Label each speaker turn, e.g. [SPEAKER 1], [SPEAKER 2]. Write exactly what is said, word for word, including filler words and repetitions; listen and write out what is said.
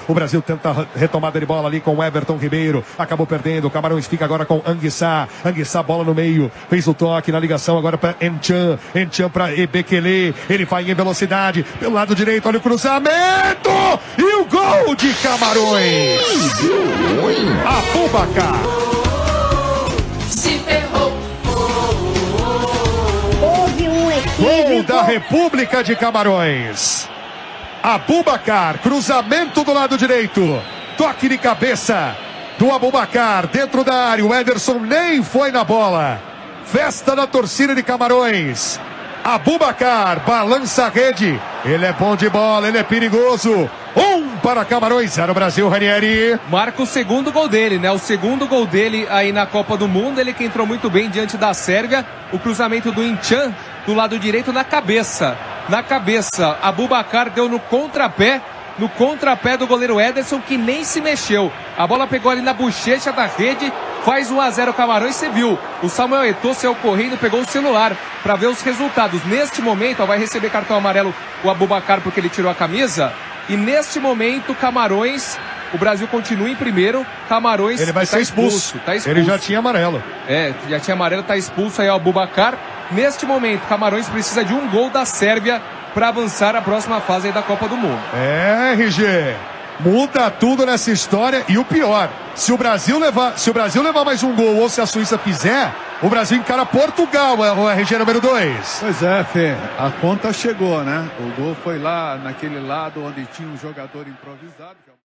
[SPEAKER 1] O Brasil tenta retomada de bola ali com o Everton Ribeiro. Acabou perdendo. O Camarões fica agora com Anguissá. Anguissá, bola no meio. Fez o toque na ligação agora para Enchan. Enchan para Ebekele. Ele vai em velocidade. Pelo lado direito, olha o cruzamento. E o gol de Camarões. Abubakar.
[SPEAKER 2] Se ferrou.
[SPEAKER 3] Houve um equívoco.
[SPEAKER 1] Gol da República de Camarões. Abubakar, cruzamento do lado direito. Toque de cabeça do Abubakar dentro da área. O Ederson nem foi na bola. Festa da torcida de Camarões. Abubakar balança a rede. Ele é bom de bola, ele é perigoso. Um para Camarões, zero Brasil, Ranieri.
[SPEAKER 4] Marca o segundo gol dele, né? O segundo gol dele aí na Copa do Mundo. Ele que entrou muito bem diante da Sérvia. O cruzamento do Enchan do lado direito na cabeça. Na cabeça, Abubakar deu no contrapé. No contrapé do goleiro Ederson, que nem se mexeu. A bola pegou ali na bochecha da rede. Faz um a zero Camarões, você viu. O Samuel Eto'o saiu correndo, pegou o celular para ver os resultados. Neste momento, ó, vai receber cartão amarelo o Abubakar porque ele tirou a camisa. E neste momento, Camarões, o Brasil continua em primeiro. Camarões
[SPEAKER 1] Ele vai
[SPEAKER 4] tá
[SPEAKER 1] ser expulso.
[SPEAKER 4] expulso, tá expulso.
[SPEAKER 1] Ele já tinha amarelo.
[SPEAKER 4] É, já tinha amarelo, tá expulso aí o Abubakar. Neste momento, Camarões precisa de um gol da Sérvia para avançar a próxima fase aí da Copa do Mundo.
[SPEAKER 1] É, R G. Muda tudo nessa história. E o pior, se o Brasil levar, se o Brasil levar mais um gol ou se a Suíça fizer, o Brasil encara Portugal, é o R G número dois.
[SPEAKER 5] Pois é, Fê. A conta chegou, né? O gol foi lá naquele lado onde tinha um jogador improvisado.